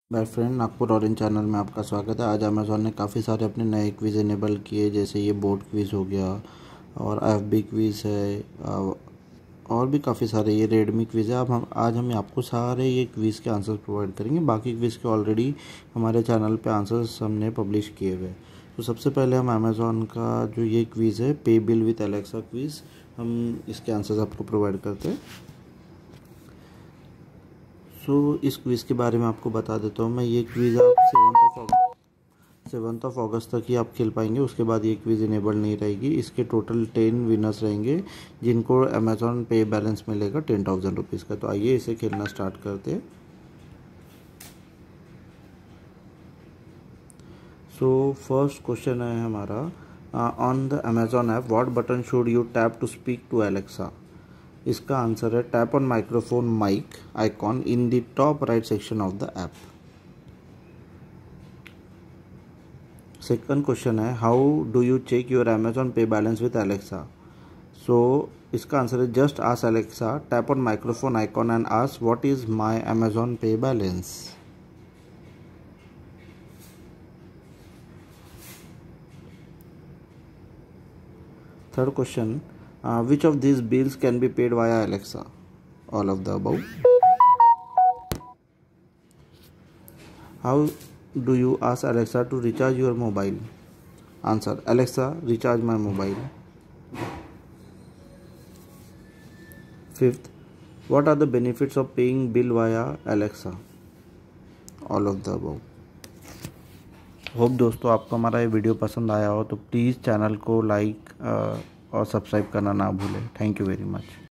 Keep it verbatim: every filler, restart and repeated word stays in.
My friend, Nagpur orange channel में आपका स्वागत है। आज अमेज़ॉन ने काफ़ी सारे अपने नए क्विज़ इनेबल किए, जैसे ये बोर्ड क्विज़ हो गया और एफबी क्विज़ है और भी काफ़ी सारे ये रेडमी क्विज़ है। अब हम आज हम आपको सारे ये क्विज़ के आंसर प्रोवाइड करेंगे। बाकी क्विज़ के ऑलरेडी हमारे चैनल पे आंसर्स हमने पब्लिश किए हुए हैं। तो सबसे पहले हम अमेज़ॉन का जो ये क्विज़ है, पे बिल विद एलेक्सा क्विज़, हम इसके आंसर्स आपको प्रोवाइड करते हैं। सो so, इस क्विज़ के बारे में आपको बता देता हूँ मैं। ये क्विज़ आप seventh of seventh of August तक ही आप खेल पाएंगे, उसके बाद ये क्विज़ इनेबल नहीं रहेगी। इसके टोटल टेन विनर्स रहेंगे जिनको अमेज़ॉन पे बैलेंस मिलेगा टेन थाउजेंड रुपीज़ का। तो आइए इसे खेलना स्टार्ट करते हैं। सो फर्स्ट क्वेश्चन है हमारा, on the Amazon app what button should you tap to speak to Alexa. इसका आंसर है tap on microphone mic icon in the top right section of the app. Second question है, how do you check your Amazon Pay balance with Alexa. So इसका answer है just ask Alexa, tap on microphone icon and ask what is my Amazon Pay balance. Third question, which of these bills can be paid via Alexa? All of the above. How do you ask Alexa to recharge your mobile? Answer, Alexa, recharge my mobile. Fifth, what are the benefits of paying bill via Alexa? All of the above. Hope दोस्तों आपको हमारा ये video पसंद आया हो तो please channel को like और सब्सक्राइब करना ना भूलें। Thank you very much.